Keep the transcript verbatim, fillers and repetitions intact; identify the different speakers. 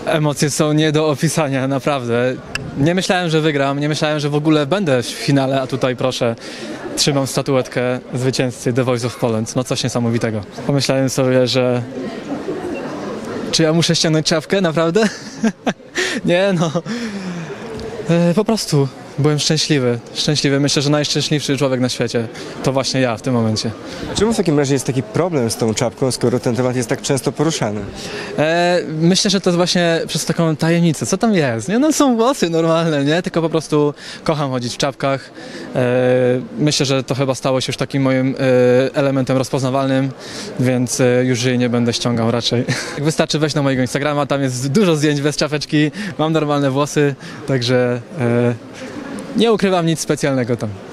Speaker 1: Emocje są nie do opisania, naprawdę. Nie myślałem, że wygram, nie myślałem, że w ogóle będę w finale, a tutaj proszę, trzymam statuetkę zwycięzcy The Voice of Poland. No coś niesamowitego. Pomyślałem sobie, że czy ja muszę ściągnąć czapkę, naprawdę? Nie no, e, po prostu byłem szczęśliwy, szczęśliwy. Myślę, że najszczęśliwszy człowiek na świecie to właśnie ja w tym momencie.
Speaker 2: A czemu w takim razie jest taki problem z tą czapką, skoro ten temat jest tak często poruszany?
Speaker 1: E, myślę, że to jest właśnie przez taką tajemnicę. Co tam jest? Nie? No są włosy normalne, nie? Tylko po prostu kocham chodzić w czapkach. E, myślę, że to chyba stało się już takim moim e, elementem rozpoznawalnym, więc e, już jej nie będę ściągał raczej. Wystarczy wejść na mojego Instagrama, tam jest dużo zdjęć bez czapeczki, mam normalne włosy, także e, nie ukrywam nic specjalnego tam.